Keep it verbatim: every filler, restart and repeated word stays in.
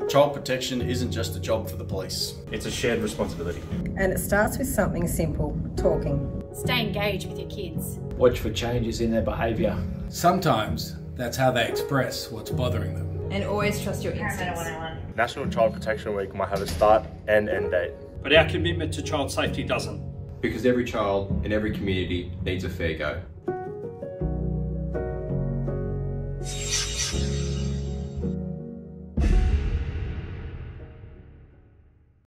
Child protection isn't just a job for the police. It's a shared responsibility. And it starts with something simple, talking. Stay engaged with your kids. Watch for changes in their behaviour. Sometimes that's how they express what's bothering them. And always trust your instincts. National Child Protection Week might have a start and end date. But our commitment to child safety doesn't. Because every child in every community needs a fair go.